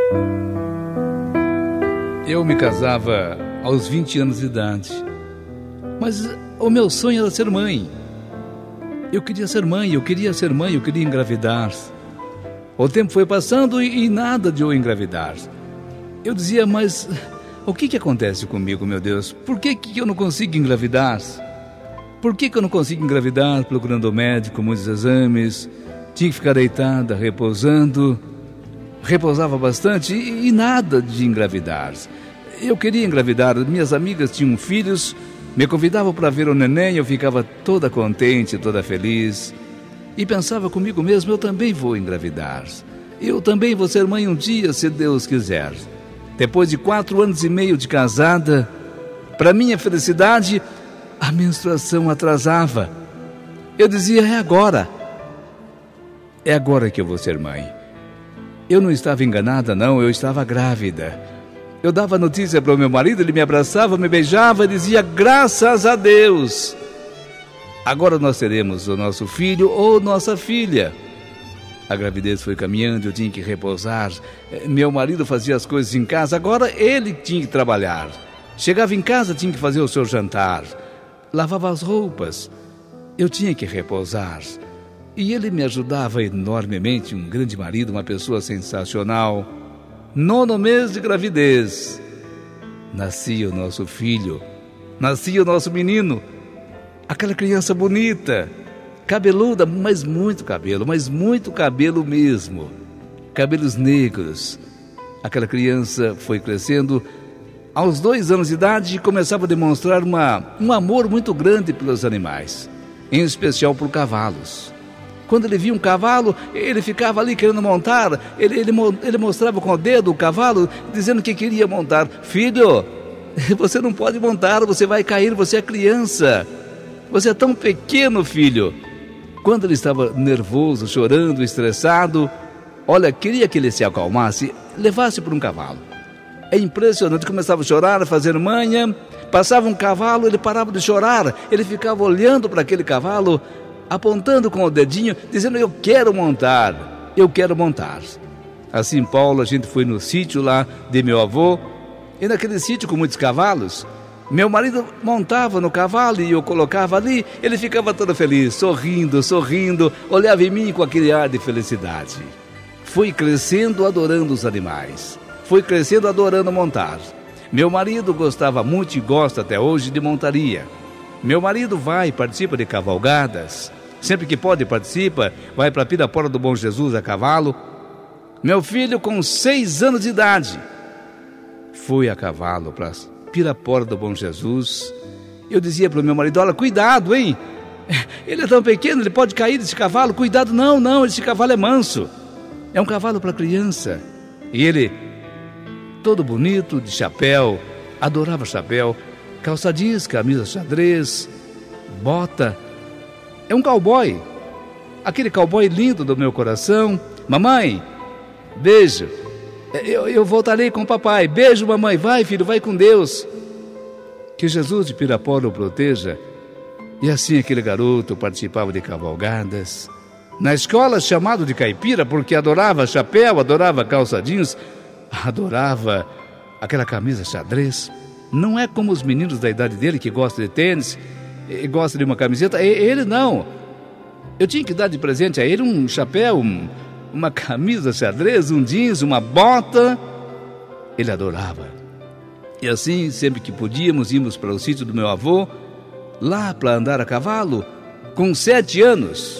Eu me casava aos 20 anos de idade, mas o meu sonho era ser mãe. Eu queria ser mãe, eu queria engravidar. O tempo foi passando e nada de eu engravidar. Eu dizia, mas o que acontece comigo, meu Deus? Por que eu não consigo engravidar? Por que eu não consigo engravidar? Procurando o médico, muitos exames, tinha que ficar deitada, repousando. Repousava bastante e nada de engravidar. Eu queria engravidar, minhas amigas tinham filhos, me convidavam para ver o neném, eu ficava toda contente, toda feliz. E pensava comigo mesmo, eu também vou engravidar. Eu também vou ser mãe um dia, se Deus quiser. Depois de 4 anos e meio de casada, para minha felicidade, a menstruação atrasava. Eu dizia, é agora que eu vou ser mãe. Eu não estava enganada, não, eu estava grávida. Eu dava notícia para o meu marido, ele me abraçava, me beijava e dizia, graças a Deus. Agora nós teremos o nosso filho ou nossa filha. A gravidez foi caminhando, eu tinha que repousar. Meu marido fazia as coisas em casa, agora ele tinha que trabalhar. Chegava em casa, tinha que fazer o seu jantar. Lavava as roupas. Eu tinha que repousar. E ele me ajudava enormemente, um grande marido, uma pessoa sensacional. 9º mês de gravidez, nascia o nosso filho, nascia o nosso menino, aquela criança bonita, cabeluda, mas muito cabelo mesmo, cabelos negros. Aquela criança foi crescendo, aos 2 anos de idade começava a demonstrar um amor muito grande pelos animais, em especial por cavalos. Quando ele via um cavalo, ele ficava ali querendo montar. Ele mostrava com o dedo o cavalo, dizendo que queria montar. Filho, você não pode montar, você vai cair, você é criança. Você é tão pequeno, filho. Quando ele estava nervoso, chorando, estressado, olha, queria que ele se acalmasse, levasse por um cavalo. É impressionante, começava a chorar, a fazer manha. Passava um cavalo, ele parava de chorar. Ele ficava olhando para aquele cavalo, apontando com o dedinho, dizendo, eu quero montar. Assim, Paulo, a gente foi no sítio lá de meu avô, e naquele sítio com muitos cavalos, meu marido montava no cavalo e eu colocava ali, ele ficava todo feliz, sorrindo, olhava em mim com aquele ar de felicidade. Fui crescendo adorando os animais, fui crescendo adorando montar. Meu marido gostava muito e gosta até hoje de montaria. Meu marido participa de cavalgadas. Sempre que pode participa, vai para Pirapora do Bom Jesus a cavalo. Meu filho, com 6 anos de idade, foi a cavalo para Pirapora do Bom Jesus. Eu dizia para o meu marido, olha, cuidado, hein? Ele é tão pequeno, ele pode cair desse cavalo. Cuidado, não, esse cavalo é manso. É um cavalo para criança. E ele, todo bonito, de chapéu, adorava chapéu, calça jeans, camisa xadrez, bota. É um cowboy, aquele cowboy lindo do meu coração. Mamãe, beijo, eu voltarei com o papai. Beijo, mamãe, vai filho, vai com Deus. Que Jesus de Pirapora o proteja. E assim aquele garoto participava de cavalgadas. Na escola chamado de caipira porque adorava chapéu, adorava calça jeans, adorava aquela camisa xadrez. Não é como os meninos da idade dele que gostam de tênis, gosta de uma camiseta. Ele não. Eu tinha que dar de presente a ele um chapéu, uma camisa xadrez, um jeans, uma bota. Ele adorava. E assim, sempre que podíamos, íamos para o sítio do meu avô, lá para andar a cavalo. Com 7 anos,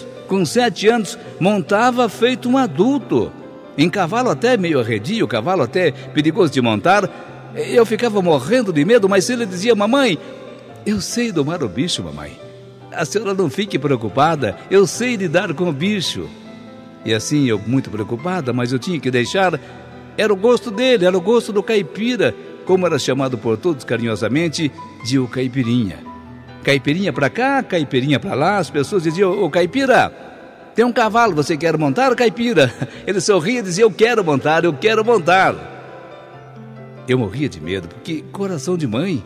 montava feito um adulto. Em cavalo até meio arredio, cavalo até perigoso de montar. Eu ficava morrendo de medo, mas ele dizia, mamãe, eu sei domar o bicho, mamãe. A senhora não fique preocupada, eu sei lidar com o bicho. E assim, eu muito preocupada, mas eu tinha que deixar. Era o gosto dele, era o gosto do caipira, como era chamado por todos carinhosamente, de o caipirinha. Caipirinha pra cá, caipirinha pra lá, as pessoas diziam, ô caipira, tem um cavalo, você quer montar, caipira? Ele sorria e dizia, eu quero montar. Eu morria de medo, porque coração de mãe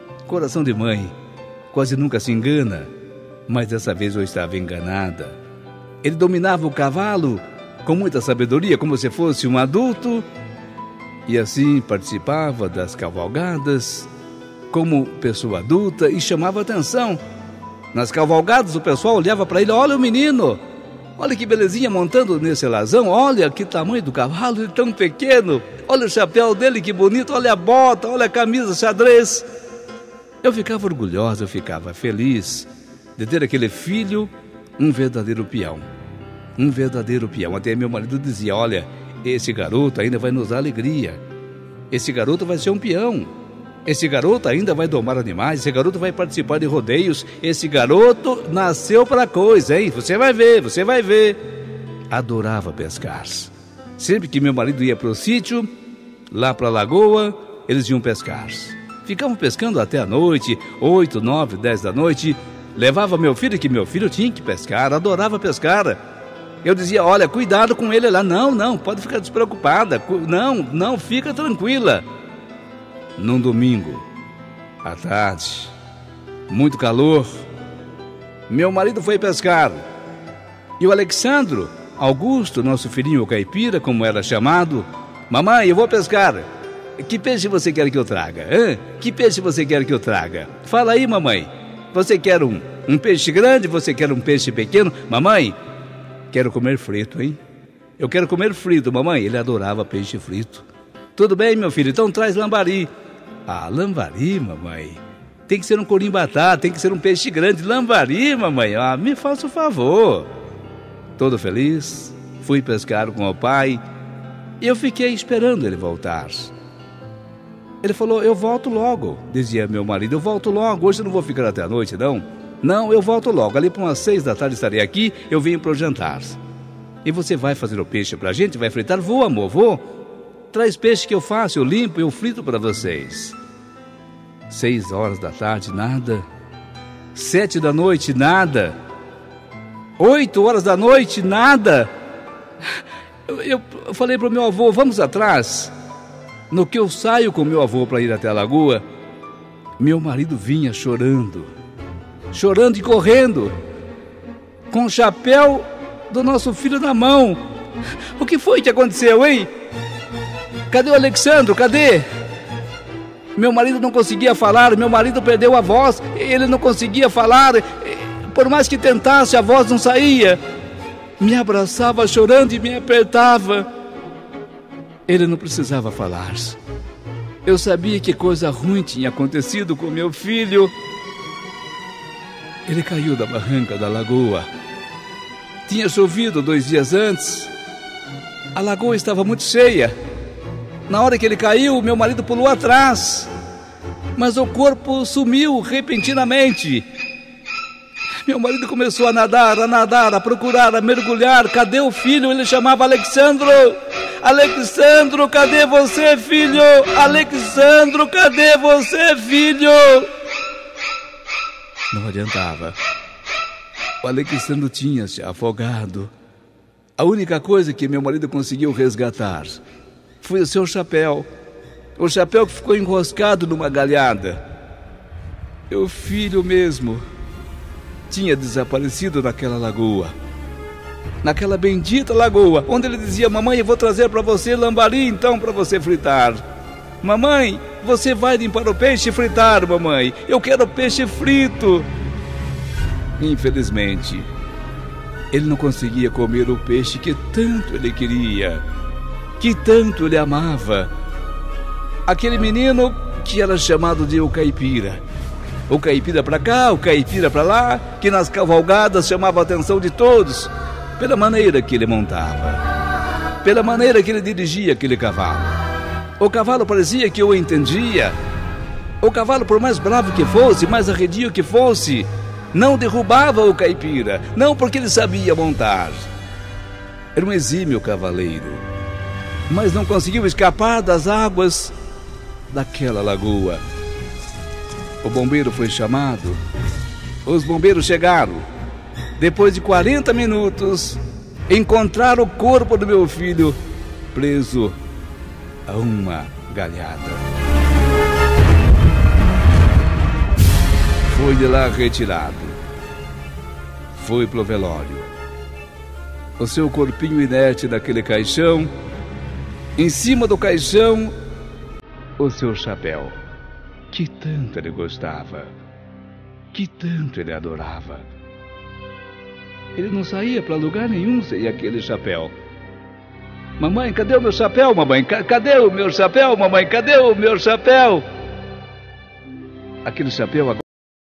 quase nunca se engana, mas dessa vez eu estava enganada. Ele dominava o cavalo com muita sabedoria, como se fosse um adulto, E assim participava das cavalgadas como pessoa adulta e chamava atenção. Nas cavalgadas o pessoal olhava para ele: olha o menino, olha que belezinha montando nesse alazão, olha que tamanho do cavalo, ele tão pequeno, olha o chapéu dele que bonito, olha a bota, olha a camisa xadrez. Eu ficava orgulhosa, eu ficava feliz de ter aquele filho, um verdadeiro peão. Um verdadeiro peão. Até meu marido dizia: olha, esse garoto ainda vai nos dar alegria. Esse garoto vai ser um peão. Esse garoto ainda vai domar animais. Esse garoto vai participar de rodeios. Esse garoto nasceu para coisa, hein? Você vai ver, você vai ver. Adorava pescar. Sempre que meu marido ia para o sítio, lá para a lagoa, eles iam pescar. Ficavam pescando até a noite, 8, 9, 10 da noite. Levava meu filho, que meu filho tinha que pescar, adorava pescar. Eu dizia: olha, cuidado com ele lá. Não, pode ficar despreocupada. Não, fica tranquila. Num domingo, à tarde, muito calor, meu marido foi pescar. E o Alexandro, Augusto, nosso filhinho caipira, como era chamado: mamãe, eu vou pescar. Que peixe você quer que eu traga? Que peixe você quer que eu traga? Fala aí, mamãe. Você quer um peixe grande? Você quer um peixe pequeno? Mamãe, quero comer frito, hein? Eu quero comer frito, mamãe. Ele adorava peixe frito. Tudo bem, meu filho, então traz lambari. Ah, lambari, mamãe. Tem que ser um corimbatá, tem que ser um peixe grande. Lambari, mamãe. Ah, me faça o favor. Todo feliz, fui pescar com o pai e eu fiquei esperando ele voltar. Ele falou: eu volto logo, dizia meu marido, eu volto logo, hoje eu não vou ficar até a noite, não. Não, eu volto logo, ali para umas 6 da tarde estarei aqui, eu venho para o jantar. E você vai fazer o peixe para a gente, vai fritar? Vou, amor, vou. Traz peixe que eu faço, eu limpo, eu frito para vocês. 6 horas da tarde, nada. 7 da noite, nada. 8 horas da noite, nada. Eu falei para o meu avô: vamos atrás. No que eu saio com meu avô para ir até a lagoa, meu marido vinha chorando e correndo, com o chapéu do nosso filho na mão. O que foi que aconteceu, hein? Cadê o Alexandro? Cadê? Meu marido não conseguia falar, meu marido perdeu a voz, ele não conseguia falar, por mais que tentasse, a voz não saía. Me abraçava chorando e me apertava. Ele não precisava falar. Eu sabia que coisa ruim tinha acontecido com meu filho. Ele caiu da barranca da lagoa. Tinha chovido 2 dias antes. A lagoa estava muito cheia. Na hora que ele caiu, meu marido pulou atrás, mas o corpo sumiu repentinamente. Meu marido começou a nadar, a procurar, a mergulhar. Cadê o filho? Ele chamava: Alexandro! Alexandro, cadê você, filho? Alexandro, cadê você, filho? Não adiantava. O Alexandro tinha se afogado. A única coisa que meu marido conseguiu resgatar foi o seu chapéu. O chapéu que ficou enroscado numa galhada. Meu filho mesmo tinha desaparecido naquela lagoa. Naquela bendita lagoa, onde ele dizia: mamãe, eu vou trazer para você lambari então para você fritar. Mamãe, você vai limpar o peixe e fritar, mamãe. Eu quero peixe frito. Infelizmente, ele não conseguia comer o peixe que tanto ele queria, que tanto ele amava. Aquele menino que era chamado de o caipira. O caipira para cá, o caipira para lá, que nas cavalgadas chamava a atenção de todos, pela maneira que ele montava, pela maneira que ele dirigia aquele cavalo. O cavalo parecia que o entendia. O cavalo, por mais bravo que fosse, mais arredio que fosse, não derrubava o caipira, não porque ele sabia montar. Era um exímio cavaleiro, mas não conseguiu escapar das águas daquela lagoa. O bombeiro foi chamado. Os bombeiros chegaram. Depois de 40 minutos, encontraram o corpo do meu filho preso a uma galhada. Foi de lá retirado. Foi pro velório. O seu corpinho inerte naquele caixão Em cima do caixão, o seu chapéu, que tanto ele gostava, que tanto ele adorava. Ele não saía para lugar nenhum sem aquele chapéu. Mamãe, cadê o meu chapéu, mamãe? Cadê o meu chapéu, mamãe? Cadê o meu chapéu? Aquele chapéu agora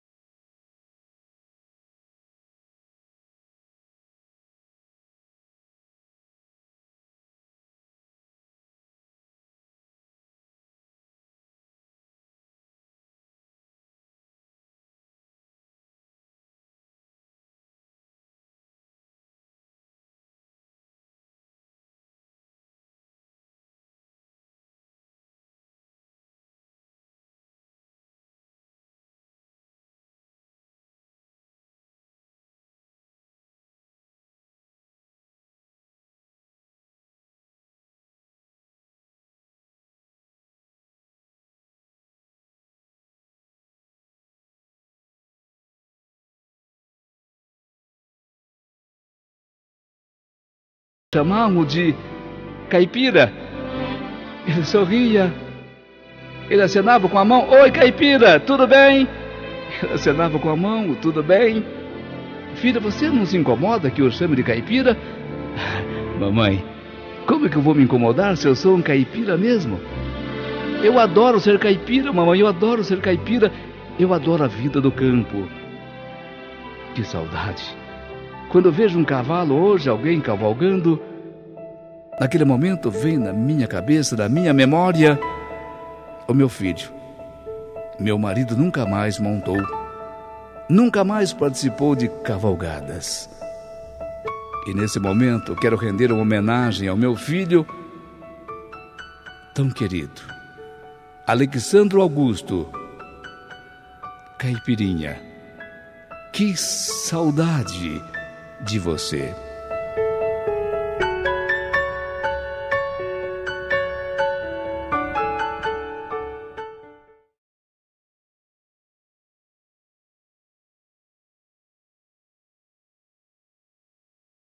chamamos de caipira. Ele sorria, ele acenava com a mão: oi, caipira, tudo bem? Ele acenava com a mão: tudo bem? Filha, você não se incomoda que eu chame de caipira? Mamãe, como é que eu vou me incomodar se eu sou um caipira mesmo? Eu adoro ser caipira, mamãe, eu adoro ser caipira. Eu adoro a vida do campo. Que saudade! Quando eu vejo um cavalo hoje, alguém cavalgando, naquele momento vem na minha cabeça, na minha memória, o meu filho. Meu marido nunca mais montou, nunca mais participou de cavalgadas. E nesse momento quero render uma homenagem ao meu filho tão querido, Alexandro Augusto. Caipirinha, que saudade de você.